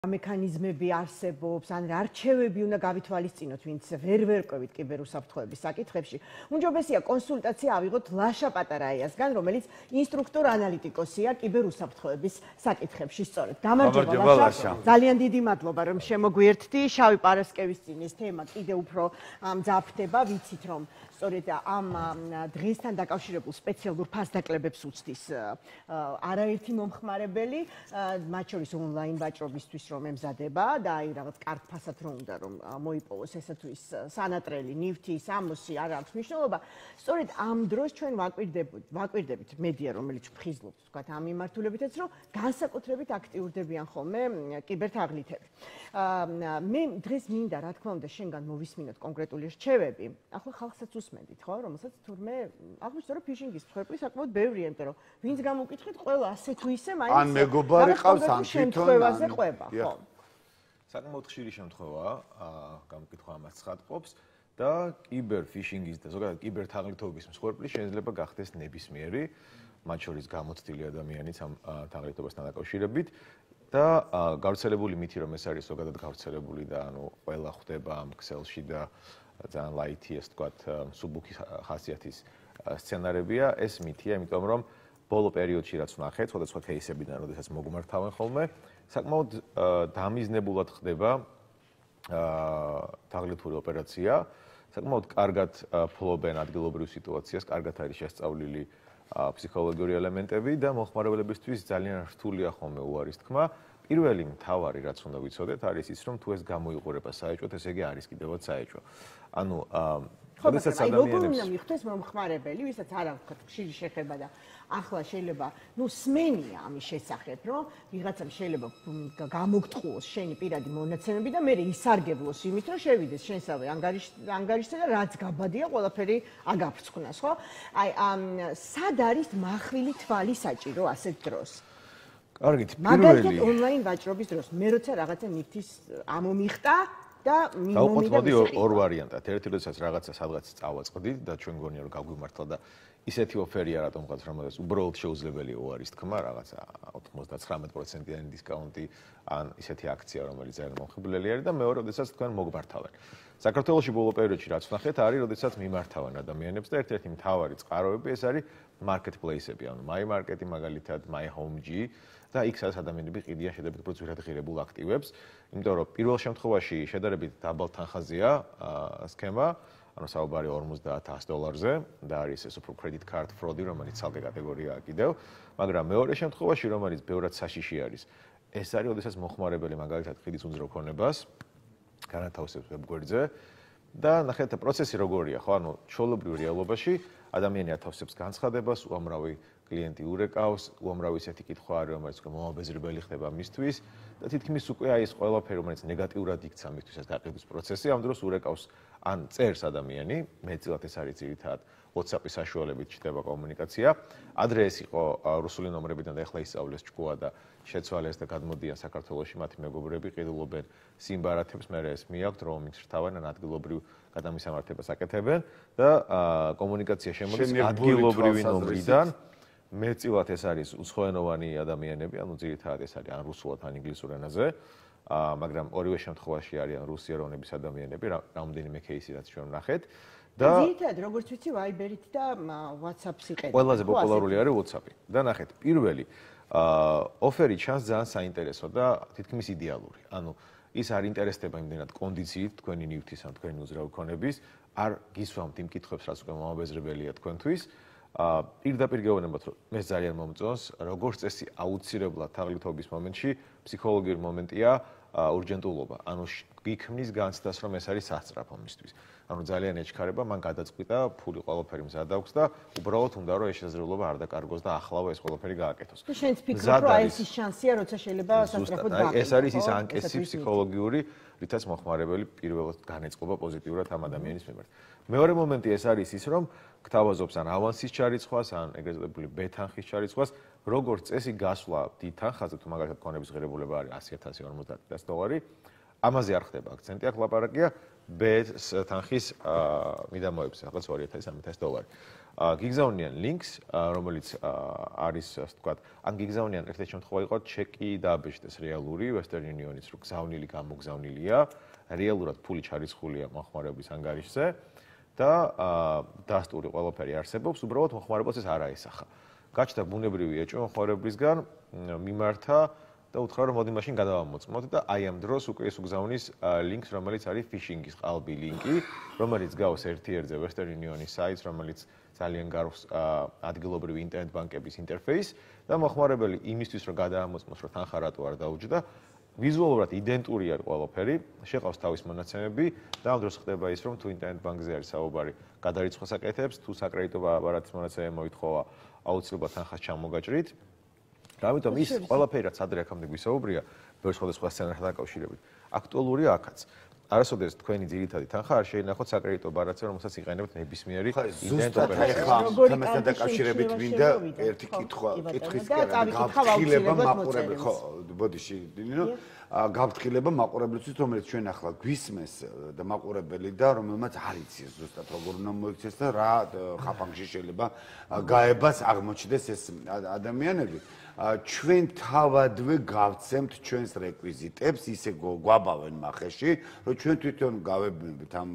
მექანიზმები არსებობს, ან არჩევები უნდა გავითვალისწინოთ, ვინც ვერ ვერკვევით კიბერუსაფრთხოების საკითხებში. უმჯობესია კონსულტაცია ავიღოთ ლაშა პატარაიასგან, რომელიც ინსტრუქტორ-ანალიტიკოსია კიბერუსაფრთხოების საკითხებში. სწორედ. გამარჯობა ლაშა. ძალიან დიდი მადლობა, რომ შემოგვიერთდი. შავი პარასკევის წინ ეს თემა კიდევ უფრო მძაფრდება, ვიცით რომ სწორედ ამ დღესთან დაკავშირებულ სპეციალურ ფასდაკლებებს უცდის არაერთი მომხმარებელი, მათ შორის ონლაინ ვაჭრობისთვის რომ ემზადება და აი რაღაც კარგ ფასად რომ უნდა რომ მოიპოვოს ესა თუ ის სანატრელი, ნივთი, სამოსი არ აქვს მნიშვნელობა. სწორედ ამ დროს ჩვენ ვაკვირდებით მედია, რომელიც ფხიზლობს, ვთქვათ, ამ მიმართულებითაც, რომ განსაკუთრებით აქტიურდებიან ხოლმე კიბერთაღლითები. მე დღეს მინდა, რა თქმა უნდა, შენგან მოვისმინოთ კონკრეტული რჩევები. ახლა ხალხსაც უსმენდით, ხო, რომელსაც თურმე აღმოჩნდა, რომ ფიშინგის მსხვერპლი საკმაოდ ბევრია, იმიტომ რომ ვინც გამოკითხეთ, ყველა ასე თუ ისე მაინც ან მეგობარი ყავს, ან შემთხვევაზე ყვება, ხო. საკმაოდ ხშირი შემთხვევაა, გამოკითხვა ამას ცხადყოფს და კიბერფიშინგის და ზოგადად კიბერთაღლითობის მსხვერპლი შეიძლება გახდეს ნებისმიერი, მათ შორის გამოცდილი ადამიანიც ამ თაღლითობასთან დაკავშირებით და გავრცელებული მითი რომ ეს არის ზოგადად გავრცელებული და ანუ ყველა ხვდება ამ ქსელში და ძალიან ლაითი ეს თქვათ მსუბუქი ხასიათის სცენარებია, ეს მითია, იმიტომ რომ ბოლო პერიოდში რაც ვნახეთ, სხვადასხვა кейსებიდან, როდესაც მოგმართავენ ხოლმე, საკმაოდ დამიზნებულად ხდება თაღლითური ოპერაცია, საკმაოდ კარგად ფლობენ ადგილობრივ სიტუაციას, კარგად არის შესწავლილი ფსიქოლოგიური ელემენტები და მომხმარებლებისთვის ძალიან რთულია ხოლმე უარის თქმა. პირველი მთავარი რაც უნდა ვიცოდეთ არის ის, რომ თუ ეს გამოიყურება საეჭვოდ, ესე იგი არის კიდევაც საეჭვო. ანუ როდესაც ადამიანებს როგორ უნდა მიხვდეს მომხმარებელი, ვისაც არ აქვს ხშირი შეხება და ახლა შეიძლება, სმენია ამის შესახებ, რომ ვიღაცამ შეიძლება გამოგტყუოს შენი პირადი მონაცემები და მე ისარგებლოს იმით, რომ შევიდეს შენსავე ანგარიშზე და რაც გაბადია, ყველაფერი აგაფრცხვნას, ხო? აი, სად არის მახვილი თვალი საჭირო ასეთ დროს? კარგით, მაგალითად ონლაინ ვაჭრობის დროს, მე როცა რაღაცა ნივთის ამომიხტა და მოვიდი ორ ვარიანტად. ერთი როდესაც რაღაცა სადღაც წავაწყდით და ჩვენ გონია რომ გაგვიმართლა და ისეთი ოფერია რატომღაც რომელსაც უბრალოდ შეუძლებელია უარის თქმა, რაღაცა 99%-იანი დისკაუნტი ან ისეთი აქცია, რომელიც ძალიან მომხიბვლელი არის და მეორე როდესაც თქვენ მოგმართავენ. საქართველოში ბოლო პერიოდში რაც ვნახეთ, არის როდესაც მიმართავენ ადამიანებს და ერთ-ერთი მთავარი წყაროები ეს არის marketplace-ები, ანუ my market-ი მაგალითად, my home-ი და იქ სადაც ადამიანები ყიდიან შედარებით უფრო ძვირად ღირებულ აქტივებს, იმიტომ რომ პირველ შემთხვევაში შედარებით დაბალ თანხაზეა სქემა, ანუ საუბარი $50,000-ზე და არის ეს უფრო credit card fraud-ი, რომელიც ცალკე კატეგორიაა კიდევ, მაგრამ მეორე შემთხვევაში, რომელიც ბევრად საშიში არის, ეს არის, როდესაც მომხმარებელი მაგალითად ყიდის უძრავ-ქონებას, განათავსებს ვებგვერდზე და ნახეთ პროცესი როგორია, ხო, ანუ ჩვეულებრივ რეალობაში ადამიანი ათავსებს განცხადებას, უამრავი კლიენტი ურეკავს, უამრავი ისეთი კითხვა არის, რომელიც მომაბეზრებელი ხდება მისთვის და თითქმის უკვე აი ეს ყველაფერი, რომელიც ნეგატიურად იქცა მისთვის ეს გაყიდვის პროცესი, ამ დროს ურეკავს ან წერს ადამიანი, მეტწილად ეს არის ძირითადად WhatsApp-ის საშუალებით ჩდება კომუნიკაცია. ადრე ეს იყო რუსული ნომრებიდან და ახლა ისწავლეს ჭკუა და შეცვალეს და გადმოდიან საქართველოში მათი მეგობრები, ყიდულობენ სიმბარათებს, მე ეს მიაქვთ, რომის რთავენ ან ადგილობრივ გადამისამართებას აკეთებენ და კომუნიკაცია შემოდის ადგილობრივი ნომრიდან. მეტწილად ეს არის უცხოენოვანი ადამიანები, ანუ ძირითადად ეს არის ან რუსულად, ან ინგლისურ ენაზე, მაგრამ ორივე შემთხვევაში არიან რუსი ეროვნების ადამიანები, რამდენიმე кейსი რაც ჩვენ ვნახეთ. და ძირითადად როგორც ვიცი, Viber-ით და WhatsApp-ს იყენებენ. ყველაზე პოპულარული არის WhatsApp-ი. და ნახეთ, პირველი ოფერი ჩანს ძალიან საინტერესო და თითქმის იდეალური. ანუ ის არ ინტერესდება იმდენად კონდიციით თქვენი ნივთის ან თქვენი უძრავ-ქონების, არ გისვამთ იმ კითხვებს, რაც უკვე მომაბეზრებელია თქვენთვის. პირდაპირ გეუბნებათ, რომ მე ძალიან მომწონს, როგორც წესი აუცილებლად თაღლითობის მომენტში ფსიქოლოგიური მომენტია ურჯენტულობა. ანუ გიქმნის განცდას, რომ ეს არის სასწრაფო მისთვის. ანუ ძალიან ეჩქარება, მან გადაწყვიტა, ფული ყველაფერი მზად აქვს და უბრალოდ უნდა რომ ეს შესაძლებლობა არ დაკარგოს და ახლა ეს ყველაფერი გააკეთოს. და შენც ფიქრობ, რომ აი ეს შანსია, როცა შეიძლება სასწრაფოდ გააკეთოს. ეს არის ის ანკესი ფსიქოლოგიური, რითაც მომხმარებელი პირველად განეწყობა პოზიტიურად ამ ადამიანის მიმართ. მეორე მომენტი ეს არის ის, რომ გთავაზობს ან ავანსის ჩარიცხვას, ან ეგრეთ წოდებული ბ-თანხის ჩარიცხვას, როგორც წესი გასვლა დიდ თანხაზე, თუ მაგალითად ქონების ღირებულება არის $100,000 $50,000, ამაზე არ ხდება აქცენტი, აქ ლაპარაკია B-ს თანხის მიდამოებზე, რაღაც $2,300. გიგზავნიან ლინკს, რომელიც არის, ასე ვთქვათ, ან გიგზავნიან ერთ-ერთი შემთხვევა იყო ჩეკი დააბეჭდეს რეალური Western Union-ის, რომ გზავნილი გამოგზავნილია, რეალურად ფული ჩარიცხულია მოხმარების ანგარიშზე და დასტური ყველაფერი არსებობს, უბრალოდ მოხმარებას ეს არ აესახა. გაჩნდა ბუნებრივი ეჭვი მოხმარებლისგან, მიმართა და უთხრა რომ მოდი მაშინ გადავამოწმოთ და აი ამ დროს უკვე ის უგზავნის ლინკს, რომელიც არის ფიშინგის ყალბი ლინკი, რომელიც გავს ერთ-ერთზე Western Union-ის საიტს, რომელიც ძალიან გარს ადგილობრივი ინტერნეტ ბანკების ინტერფეისს და მოხმარებელი იმისთვის რომ გადაამოწმოს, რომ თანხა რატო არ დაუჯდა, ვიზუალურად იდენტური არის ყველაფერი, შეყავს თავის მონაცემები და ამ დროს ხდება ის, რომ თუ ინტერნეტ ბანკზე არის საუბარი, გადარიცხვის აკეთებს, თუ საკრედიტო აპარატის მონაცემები მოითხოვა, აუცილებლად თანხას ჩამოგაჭრით. ამიტომ ის ყველაფერი რაც ადრე აქამდე გვისაუბრია, ბევრ სხვადასხვა სცენართან დაკავშირებით, აქტუალურია აქაც. არასოდეს თქვენი ძირითადი თანხა არ შეინახოთ საკრედიტო აპარატზე, რომელსაც იყენებთ ნებისმიერი ინტერნეტ ოპერატორი. თამასთან დაკავშირებით მინდა ერთი კითხისკენ გავთხილება მაყურებელი, ხო, ბოდიში, ნინო, გავთხილება მაყურებლისთვის, რომელიც ჩვენ ახლა გვისმენს და მაყურებელი და რომელმაც არ იცის ზუსტად როგორ უნდა მოიქცეს და რა ხაფანგში შეიძლება გაებას აღმოჩნდეს ეს ადამიანები. ჩვენ თავადვე გავცემთ ჩვენს რეკვიზიტებს, ისე გვაბავენ მახეში, რომ ჩვენ თვითონ გავებნებით ამ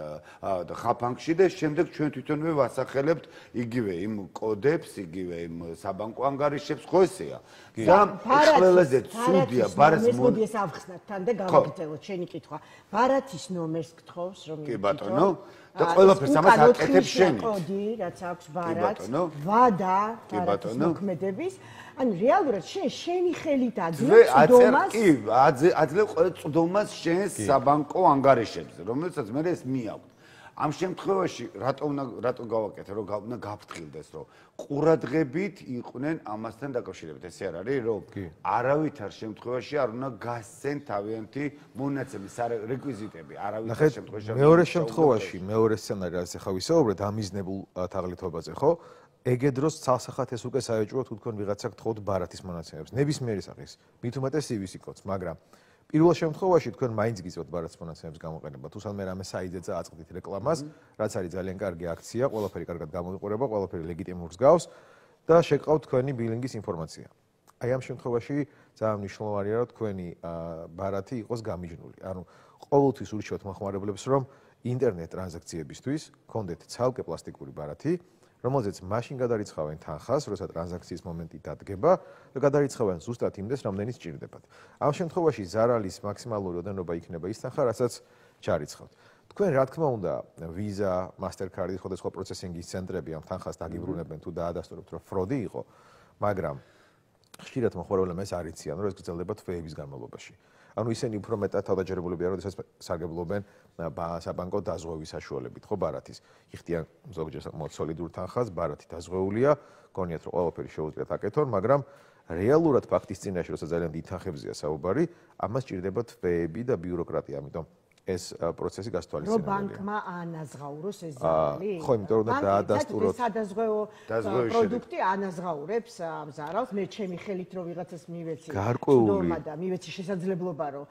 ხაფანგში და შემდეგ ჩვენ თვითონვე ვასახელებთ იგივე იმ კოდებს, იგივე იმ საბანკო ანგარიშებს, ხო ესეა? და ყველაზე ცუდია ბარათის მოდი ეს ავხსნათ თან და გავაგრძელოთ შენი კითხვა. ბარათის ნომერს გთხოვს რომ კი ბატონო და ყველაფერს ამას აკეთებს შენი კოდი, რაც აქვს ბარათს, ვადა ბარათის მოქმედების. ანუ რეალურად შენი ხელით აძლევ წვდომას? კი, აძლევ წვდომას შენს საბანკო ანგარიშებზე, რომელსაც მე ეს მიაქვს. ამ შემთხვევაში რატო გავაკეთე, რომ უნდა გავფრთხილდეს, რომ ყურადღებით იყვნენ ამასთან დაკავშირებით. ესე არ არის, რომ არავითარ შემთხვევაში არ უნდა გასცენ თავიანთი მონაცემი, რეკვიზიტები, არავითარ შემთხვევაში. მეორე შემთხვევაში, მეორე სცენარი, რაც ახლა ვისაუბრეთ, ამიზნებულ თაღლითობაზე, ხო? ეგ დროს ცალსახად ეს უკვე საეჭვო თუ თქვენ ვიღაცა გთხოვთ ბარათის მონაცემებს. ნებისმიერი სახის, მით უმეტეს CVC კოდს, მაგრამ პირველ შემთხვევაში თქვენ მაინც გიწევთ ბარათის მონაცემების გამოყენება. თუ სანამ რამე საიძეძა აწყდით რეკლამას, რაც არის ძალიან კარგი აქცია, ყველაფერი კარგად გამოიყურება, ყველაფერი ლეგიტიმურს გავს და შეგყავთ თქვენი ბილინგის ინფორმაცია. აი ამ შემთხვევაში ძალიან მნიშვნელოვანია, რომ თქვენი ბარათი იყოს გამიჯნული. ანუ ყოველთვის ურჩევთ მოხმარებლებს, რომ ინტერნეტ ტრანზაქციებისთვის გქონდეთ ცალკე პლასტიკური ბარათი, რომელზეც მაშინ გადარიცხავენ თანხას, როცა ტრანზაქციის მომენტი დადგება და გადარიცხავენ ზუსტად იმდეს, რამდენი სჭირდებათ. ამ შემთხვევაში ზარალის მაქსიმალური ოდენობა იქნება ის თანხა, რასაც ჩარიცხავთ. თქვენ რა თქმა უნდა, ვიზა, მასტერკარდი, სხვადასხვა პროცესინგის ცენტრები ამ თანხას დაგიბრუნებენ თუ დაადასტურებთ, რომ ფროდი იყო, მაგრამ ხშირად მოხმარებლებმა ეს არ იციან, რომ ეს გრძელდება თვეების განმავლობაში. ანუ ისინი უფრო მეტად თავდაჯერებულებია, როდესაც სარგებლობენ საბანკო დაზღვევის საშუალებით, ხო ბარათის. იხდიან ზოგჯერ საკმაოდ სოლიდურ თანხას, ბარათი დაზღვეულია, გონიათ რომ ყველაფერი შეუძლიათ აკეთონ, მაგრამ რეალურად ფაქტის წინაშე, როცა ძალიან დიდ თანხებზეა საუბარი, ამას სჭირდება თვეები და ბიუროკრატია, ამიტომ ეს პროცესი გასთვალისწინებელია. რომ ბანკმა ანაზღაუროს ეს ზარალი? ხო, იმიტომ რომ დაადასტუროთ. სადაზღვევო პროდუქტი ანაზღაურებს ამ ზარალს, მე ჩემი ხელით რომ ვიღაცას მივეცი ცდომა და მივეცი შესაძლებლობა რომ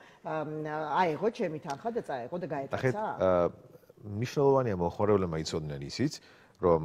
აეღო ჩემი თანხა და წაეღო და გაეტაცა. მნიშვნელოვანია მოხმარებლებმა იცოდნენ ისიც, რომ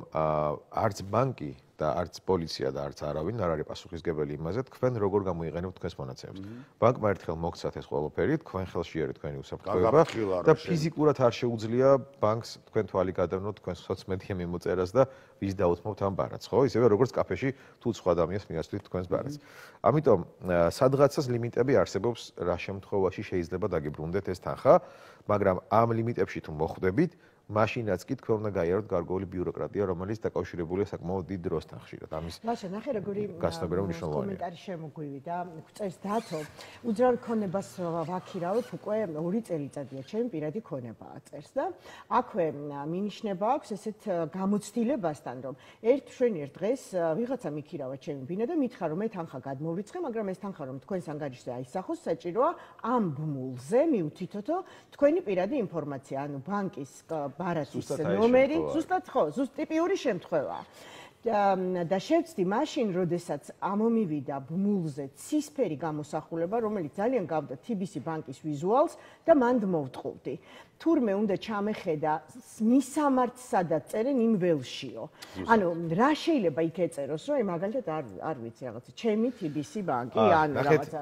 არც ბანკი და არც პოლიცია და არც არავინ არ არის პასუხისმგებელი იმაზე, თქვენ როგორ გამოიყენებთ თქვენს მონაცემებს. ბანკმა ერთხელ მოგცათ ეს ყველაფერი, თქვენ ხელში არის თქვენი უსაფრთხოება და ფიზიკურად არ შეუძლია ბანკს თქვენ თვალი გადავნოთ თქვენს სოციმედია მიმოწერას და ვის დაუთმობთ ამ ბარათს, ხო? ისევე როგორც კაფეში თუ სხვა ადამიანს მიასვლით თქვენს ბარათს. ამიტომ სადღაცას ლიმიტები არსებობს, რა შემთხვევაში შეიძლება დაგიბრუნდეთ ეს თანხა, მაგრამ ამ ლიმიტებში თუ მოხვდებით, მაშინაც კი თქვენ უნდა გაიაროთ გარკვეული ბიუროკრატია, რომელიც დაკავშირებულია საკმაოდ დიდ დროსთან ხშირად. ამის ლაშა, ნახე როგორი მნიშვნელოვანია. კომენტარი შემოგვივი და წერს დათო, უძრავ ქონებას ვაქირავებ უკვე 2 წელიწადია, ჩემი პირადი ქონებაა წერს და აქვე მინიშნება აქვს ესეთ გამოცდილებასთან, რომ ერთ დღეს ვიღაცა მიქირავა ჩემი ბინა და მითხრა რომ მე თანხა გადმოვრიცხე, მაგრამ ეს თანხა რომ თქვენს ანგარიშზე აისახოს, საჭიროა ამ ბმულზე მიუთითოთო თქვენი პირადი ინფორმაცია, ანუ ბანკის ბარათის ნომერი, ზუსტად ხო, ზუსტ ტიპიური შემთხვევაა. და შევწდი მაშინ, როდესაც ამომივიდა ბმულზე ცისფერი გამოსახულება, რომელიც ძალიან გავდა TBC ბანკის ვიზუალს და მანდ მოვტყუდი. თურმე უნდა ჩამეხედა მისამართსა და წერენ იმ ველშიო. ანუ რა შეიძლება იქ ეწეროს, რომ მაგალითად არ ვიცი რაღაცა, ჩემი TBC ბანკი ან რაღაცა.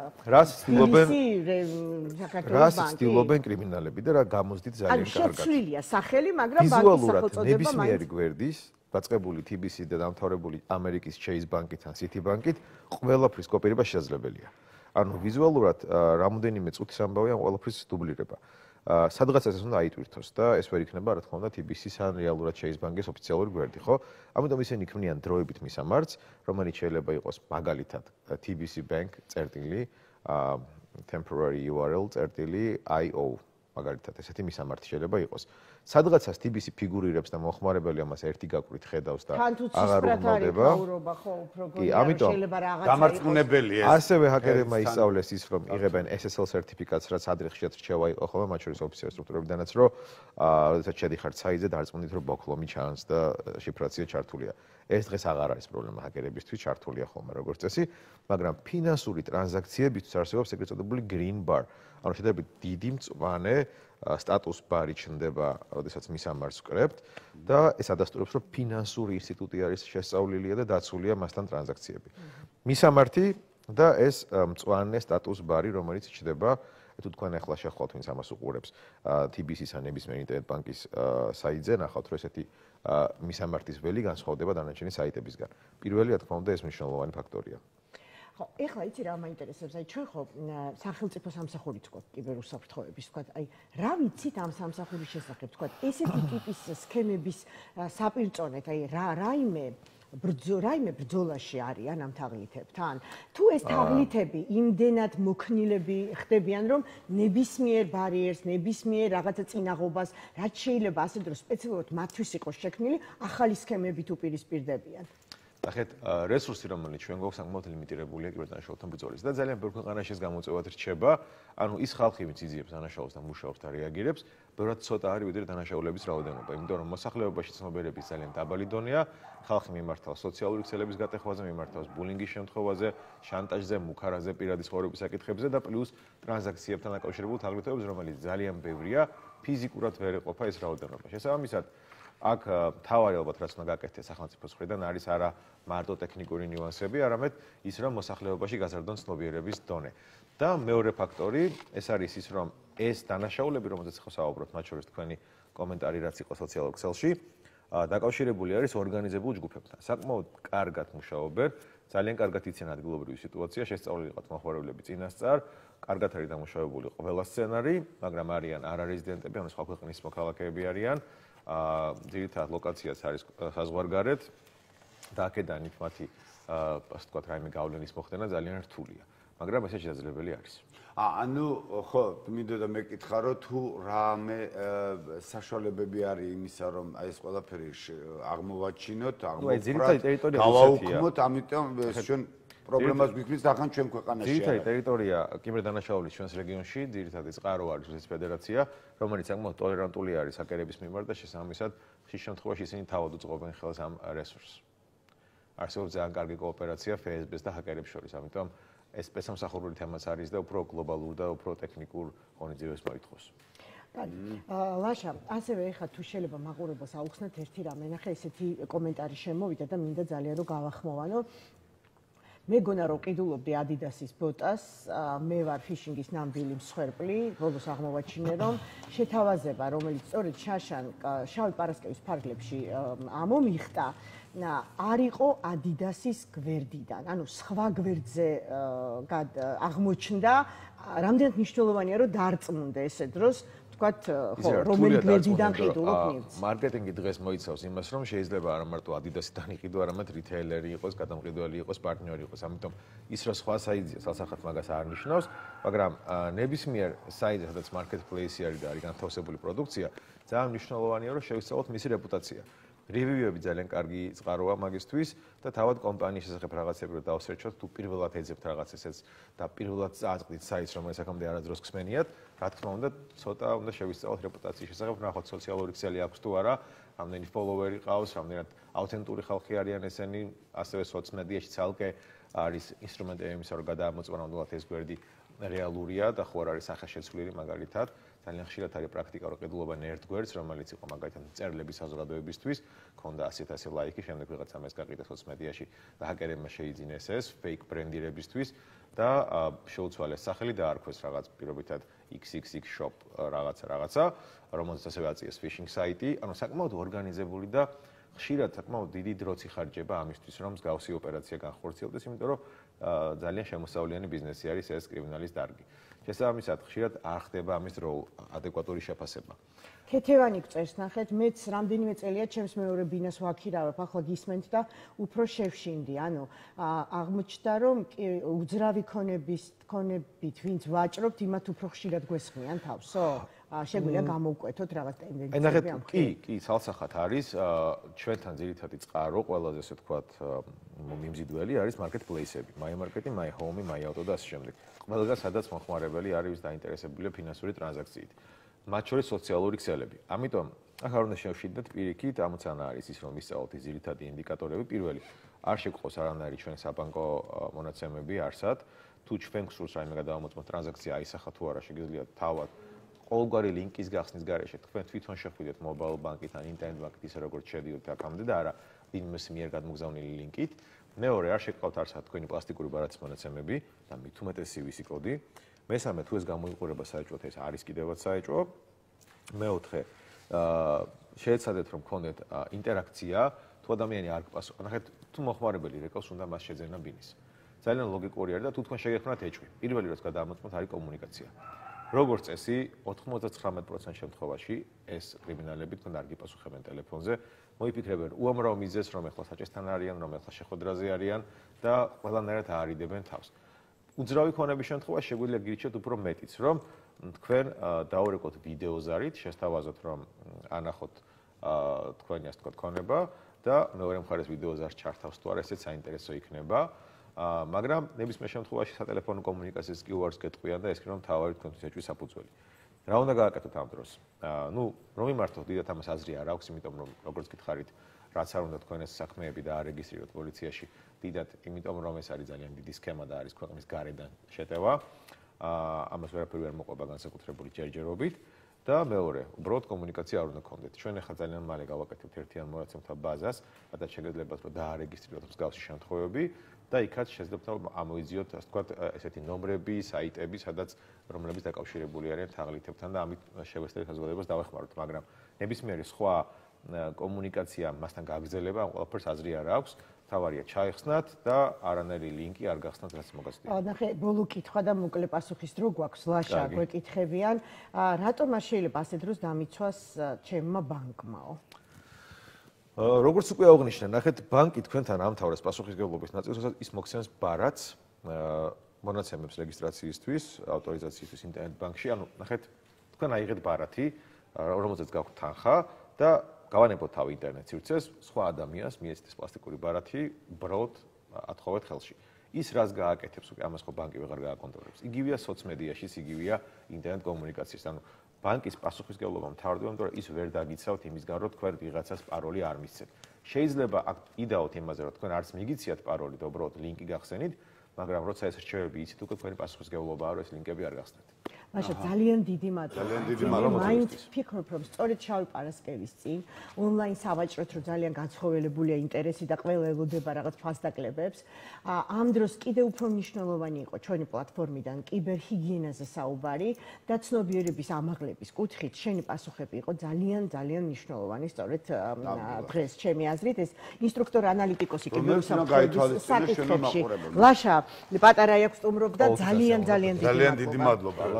რას ცდილობენ კრიმინალები და რა გამოსდით ძალიან კარგად. ანუ შეცვლილია სახელი, მაგრამ ბანკის სახელწოდება ნებისმიერი გვერდის დაწყებული TBC და დამთავრებული ამერიკის Chase ბანკით ან City ბანკით ყველაფრის კოპირება შესაძლებელია. ანუ ვიზუალურად რამოდენიმე წუთის ამბავია ყველაფრის დუბლირება. სადღაც ეს უნდა აიტვირთოს და ეს ვერ იქნება რა თქმა უნდა TBC-ს ან რეალურად Chase ბანკის ოფიციალური გვერდი, ხო? ამიტომ ისინი ქმნიან დროებით მისამართს, რომელიც შეიძლება იყოს მაგალითად TBC Bank წერტილი temporary URL წერტილი IO მაგალითად ესეთი მისამართი შეიძლება იყოს. სადღაცას TBC ფიგურირებს და მოხმარებელი ამას ერთი გაკვირით ხედავს და აღარ უგმოვდება. კი, ამიტომ დამარწმუნებელია. ასევე ჰაკერებმა ისწავლეს ის, რომ იღებენ SSL სერტიფიკატს, რაც ადრეხშიაც რჩევა იყო ხოლმე მათ შორის ოფიციალური სტრუქტურებიდანაც, რომ როდესაც შედიხართ საიტზე დარწმუნდით, რომ ბოქლომი ჩანს და შიფრაცია ჩართულია. ეს დღეს აღარ არის პრობლემა ჰაკერებისთვის, ჩართულია ხოლმე როგორც წესი, მაგრამ ფინანსური ტრანზაქციებისთვის არსებობს ეგრეთ წოდებული green bar. ანუ შედარებით დიდი მწვანე სტატუს ბარი ჩნდება, როდესაც მისამართს ვკრებთ და ეს ადასტურებს, რომ ფინანსური ინსტიტუტი არის შესწავლილია და დაცულია მასთან ტრანზაქციები. მისამართი და ეს მწვანე სტატუს ბარი, რომელიც ჩნდება, თუ თქვენ ახლა შეხვალთ, ვინც ამას უყურებს, TBC-ს ან ნებისმიერ ინტერნეტ ბანკის საიტზე, ნახავთ, რომ ესეთი მისამართის ველი განსხვავდება დანარჩენი საიტებისგან. პირველი, რა თქმა უნდა, ეს მნიშვნელოვანი ფაქტორია. ხო, ეხლა იცი რა მაინტერესებს, აი ჩვენ ხო სახელმწიფო სამსახურით ვთქვათ, კიბერუსაფრთხოების ვთქვათ, აი რა ვიცით ამ სამსახურის შესახებ, ვთქვათ, ესეთი ტიპის სქემების საპირწონეთ, აი რაიმე ბრძოლაში არიან ამ თაღლითებთან? თუ ეს თაღლითები იმდენად მოქნილები ხდებიან, რომ ნებისმიერ ბარიერს, ნებისმიერ რაღაცა წინაღობას, რაც შეიძლება ასე დრო სპეციალურად მათთვის იყოს შექმნილი, ახალი სქემებით უპირისპირდებიან. ნახეთ, რესურსი, რომელიც ჩვენ გვაქვს, საკმაოდ ლიმიტირებულია კიბერდანაშაულებთან ბრძოლის და ძალიან ბევრ ქვეყანაში ეს გამოწვევად რჩება. ანუ ის ხალხი, ვინც იძიებს დანაშაულს და მუშაობს და რეაგირებს, ბევრად ცოტა არის ვიდრე დანაშაულების რაოდენობა, იმიტომ რომ მოსახლეობაში ცნობიერების ძალიან დაბალი დონეა, ხალხი მიმართავს სოციალური ქსელების გატეხვაზე, მიმართავს ბულინგის შემთხვევაზე, შანტაჟზე, მუქარაზე, პირადი ცხოვრების საკითხებზე და პლუს ტრანზაქციებთან დაკავშირებულ თაღლითებს, რომელიც ძალიან ბევრია, ფიზიკურად ვერ ეყოფა ეს რაოდენობა. შესაბამისად, აქ თავარი ალბათ რაც უნდა გაკეთდეს სახელმწიფოს მხრიდან არის არა მარტო ტექნიკური ნიუანსები, არამედ ის რომ მოსახლეობაში გაზარდონ ცნობიერების დონე. და მეორე ფაქტორი, ეს არის ის რომ ეს დანაშაულები, რომელზეც ხო საუბრობთ, მათ შორის თქვენი კომენტარი რაც იყო სოციალურ ქსელში, დაკავშირებული არის ორგანიზებულ ჯგუფებთან. საკმაოდ კარგად მუშაობენ, ძალიან კარგად იციან ადგილობრივი სიტუაცია, შესწავლილი ყავთ მოხმარებლები წინასწარ, კარგად არის დამუშავებული ყველა სცენარი, მაგრამ არიან არარეზიდენტები, ანუ სხვა ქვეყნის მოქალაქეები არიან. ძირითადად ლოკაციაც არის საზღვარგარეთ და აქედანით მათი ასე ვთქვათ რაიმე გავლენის მოხდენა ძალიან რთულია. მაგრამ ესე შესაძლებელი არის. ანუ ხო, მინდოდა მეკითხა, რომ თუ რამე საშუალებები არის იმისა, რომ აი ეს ყველაფერი აღმოვაჩინოთ, გავაუქმოთ, ამიტომ ჩვენ პრობლემას გვიქმნის ახან ჩვენ ქვეყანაში. ძირითადი ტერიტორია კიბერდანაშაულის ჩვენს რეგიონში, ძირითადი წყარო არის რუსეთის ფედერაცია, რომელიც საკმაოდ ტოლერანტული არის ჰაკერების მიმართ და შესაბამისად, ხშირ შემთხვევაში ისინი თავად უწყობენ ხელს ამ რესურსს. არსებობს ძალიან კარგი კოოპერაცია FSB-ს და ჰაკერებს შორის, ამიტომ ეს სპეცსამსახურული თემაც არის და უფრო გლობალურ და უფრო ტექნიკურ ღონისძიებას მოითხოვს. ლაშა, ასევე ეხლა თუ შეიძლება მაყურებელს აუხსნათ ერთი რამე, ნახე ესეთი კომენტარი შემოვიდა და მინდა ძალიან რომ გავახმოვანო. მეგონა რომ ყიდულობდი Adidas-ის ბოტას, მე ვარ ფიშინგის ნამდვილი მსხვერპლი, ბოლოს აღმოვაჩინე რომ შეთავაზება, რომელიც სწორედ შავი პარასკევის ფარგლებში ამომიხტა, არ იყო Adidas-ის გვერდიდან, ანუ სხვა გვერდზე აღმოჩნდა, რამდენად მნიშვნელოვანია რომ დარწმუნდე ესე დროს ვთქვათ, ხო, რომელი გვერდიდან ყიდულობ ნივთს. მარკეტინგი დღეს მოიცავს იმას, რომ შეიძლება არა მარტო Adidas-დან იყიდო, არამედ რიტეილერი იყოს, გადამყიდველი იყოს, პარტნიორი იყოს. ამიტომ ის რა სხვა საიტზეა, სასახად მაგას არ ნიშნავს, მაგრამ ნებისმიერ საიტზე, სადაც marketplace-ი არის და არის განთავსებული პროდუქცია, ძალიან მნიშვნელოვანია, რომ შევისწავლოთ მისი რეპუტაცია. რივიუები ძალიან კარგი წყაროა მაგისთვის და თავად კომპანიის შესახებ რაღაცები რომ დავსერჩოთ, თუ პირველად ეძებთ რაღაც ესეც და პირველად წააწყდით საიტს, რომელიც აქამდე არადროს ხსმენიათ, რა თქმა უნდა, ცოტა უნდა შევისწავლოთ რეპუტაციის შესახებ, ნახოთ სოციალური ქსელი აქვს თუ არა, რამდენი ფოლოვერი ყავს, რამდენად აუთენტური ხალხი არიან ესენი, ასევე სოციმედიაში ცალკე არის ინსტრუმენტები იმისა, რომ გადაამოწმოთ ეს გვერდი რეალურია და ხო არ არის სახეშეცვლილი მაგალითად. ძალიან ხშირად არის პრაქტიკა, რომ ყიდულობენ ერთ გვერდს, რომელიც იყო მაგალითად მწერლების საზოგადოებისთვის, ქონდა 100,000 ლაიქი, შემდეგ ვიღაცამ ეს გაყიდა სოციმედიაში და ჰაკერებმა შეიძინეს ეს ფეიქ ბრენდირებისთვის და შეუცვალეს სახელი და არქვეს რაღაც პირობითად XXX shop რაღაცა, რომელზეც ასევე აწიეს ფიშინგ საიტი, ანუ საკმაოდ ორგანიზებული და ხშირად საკმაოდ დიდი დროც იხარჯება ამისთვის, რომ მსგავსი ოპერაცია განხორციელდეს, იმიტომ რომ ძალიან შემოსავლიანი ბიზნესი არის ეს კრიმინალის დარგი. შესაბამისად, ხშირად არ ხდება ამის დრო ადეკვატური შეფასება. ქეთევანი გწერს, ნახეთ, მეც რამდენიმე წელია ჩემს მეორე ბინას ვაქირავებ, ახლა გისმენთ და უფრო შევშინდი. ანუ აღმოჩნდა, რომ უძრავი ქონებით, ვინც ვაჭრობთ, იმათ უფრო ხშირად გვესხმიან თავსო? შეგვიძლია გამოვკვეთოთ რაღაც ტენდენციები ამ ხრივ. კი, ცალსახად არის. ჩვენთან ძირითადი წყარო, ყველაზე ასე ვთქვათ, მიმზიდველი არის მარკეტპლეისები, MyMarket, MyHome, MyAuto და ასე შემდეგ. ყველგან სადაც მომხმარებელი არის დაინტერესებული ფინანსური ტრანზაქციით. მათ შორის სოციალური ქსელები. ამიტომ ახლა არ უნდა შევშინდეთ პირიქით, ამოცანა არის ის, რომ ვისწავლოთ ის ძირითადი ინდიკატორები. პირველი, არ შეგყოს არანაირი ჩვენ საბანკო მონაცემები არსად. თუ ჩვენ გსურს რაიმე გადავამოწმოთ ტრანზაქცია აისახა თუ არა, შეგიძლიათ თავად ყოველგვარი ლინკის გახსნის გარეშე თქვენ თვითონ შეხვიდეთ მობაილ ბანკით ან ინტერნეტ ბანკით ისე როგორც შედიოდეთ აქამდე და არა ვინმეს მიერ გადმოგზავნილი ლინკით. მეორე, არ შეგყავთ არსად თქვენი პლასტიკური ბარათის მონაცემები და მით უმეტეს CVC კოდი. მესამე, თუ ეს გამოიყურება საეჭვოდ, ეს არის კიდევაც საეჭვო. მეოთხე, შეეცადეთ რომ გქონდეთ ინტერაქცია, თუ ადამიანი არ გპასუხობს. ნახეთ, თუ მოხმარებელი რეკავს, უნდა მას შეძენა ბინის. ძალიან ლოგიკური არის და თუ თქვენ შეგეხმართ ეჭვი. პირველი რაც გადაამოწმოთ არის კომუნიკაცია. როგორც წესი, 99% შემთხვევაში ეს კრიმინალები თქვენ არ გიპასუხებენ ტელეფონზე. მოიფიქრებენ უამრავ მიზეზს, რომ ეხლა საჭესთან არიან, რომ ეხლა შეხვედრაზე არიან და ყველანაირად აარიდებენ თავს. უძრავი ქონების შემთხვევაში შეგვიძლია გირჩიოთ უფრო მეტიც, რომ თქვენ დაურეკოთ ვიდეოზარით, შესთავაზოთ, რომ ანახოთ თქვენი ასე ვთქვათ ქონება და მეორე მხარეს ვიდეოზარს ჩართავს თუ არა, ესეც საინტერესო იქნება. მაგრამ ნებისმიერ შემთხვევაში სატელეფონო კომუნიკაციას კი უარს გეტყვიან და ეს კი რომ თავარი თქვენთვის ეჭვის საფუძველი. რა უნდა გააკეთოთ ამ დროს? რომ იმართოთ, დიდათ ამას აზრი არ აქვს, იმიტომ რომ როგორც გითხარით, რაც არ უნდა თქვენ ეს საქმეები და არეგისტრიროთ პოლიციაში, დიდათ, იმიტომ რომ ეს არის ძალიან დიდი სქემა და არის ქვეყნის გარედან შეტევა. ამას ვერაფერი ვერ მოყვება განსაკუთრებული ჯერჯერობით. და მეორე, უბრალოდ კომუნიკაცია არ უნდა გქონდეთ. ჩვენ ახლა ძალიან მალე გავაკეთებთ ერთიან მონაცემთა ბაზას, სადაც შეგეძლებათ რომ დაარეგისტრიროთ მსგავსი შემთხვევები და იქაც შეძლებთ რომ ამოიძიოთ, ასე ვთქვათ, ესეთი ნომრები, საიტები, სადაც რომლებიც დაკავშირებული არიან თაღლითებთან და ამით შევესწრებით საზოგადოებას დავეხმაროთ, მაგრამ ნებისმიერი სხვა კომუნიკაცია მასთან გაგრძელება, ამ ყველაფერს აზრი არ აქვს. თავარია ჩაეხსნათ და არანაირი ლინკი არ გახსნათ რაც მოგასწრებით. ნახე, ბოლო კითხვა და მოკლე პასუხის დრო გვაქვს, ლაშა, გვეკითხებიან, რატომ არ შეიძლება ასეთ დროს დამიცვას ჩემმა ბანკმაო? როგორც უკვე აღნიშნე, ნახეთ, ბანკი თქვენთან ამთავრებს პასუხისმგებლობის ნაწილს, როდესაც ის მოგცემს ბარათს მონაცემებს რეგისტრაციისთვის, ავტორიზაციისთვის ინტერნეტ ბანკში. ანუ ნახეთ, თქვენ აიღეთ ბარათი, რომელზეც გაქვთ თანხა და გავანებოთ თავი ინტერნეტ სივრცეს, სხვა ადამიანს მიეცეთ პლასტიკური ბარათი, უბრალოდ ათხოვეთ ხელში. ის რას გააკეთებს, უკვე ამას ხო ბანკი ვეღარ გააკონტროლებს. იგივეა სოციმედიაშიც, იგივეა ინტერნეტ კომუნიკაციას. ანუ ბანკის პასუხისმგებლობა მთავრდება, იმიტომ რომ ის ვერ დაგიცავთ იმისგან, რომ თქვენ ვიღაცას პაროლი არ მისცემთ. შეიძლება იდაოთ იმაზე, რომ თქვენ არც მიგიციათ პაროლი და უბრალოდ ლინკი გახსენით, მაგრამ როცა ეს რჩევები იცით, უკვე თქვენი პასუხისმგებლობაა, რომ ეს ლინკები არ გახსნათ. ლაშა, ძალიან დიდი მადლობა. ძალიან დიდი მადლობა. მაინც ვფიქრობ, რომ სწორედ შავი პარასკევის წინ ონლაინ სავაჭროთ, რომ ძალიან განსხვავებულია ინტერესი და ყველა ელოდება რაღაც ფასდაკლებებს. ამ დროს კიდევ უფრო მნიშვნელოვანი იყო ჩვენი პლატფორმიდან კიბერჰიგიენაზე საუბარი და ცნობიერების ამაღლების კუთხით შენი პასუხები იყო ძალიან მნიშვნელოვანი, სწორედ დღეს ჩემი აზრით ეს ინსტრუქტორ-ანალიტიკოსი კიბერუსაფრთხოების საკითხებში. ლაშა, პატარაია გსტუმრობდა ძალიან დიდი მადლობა.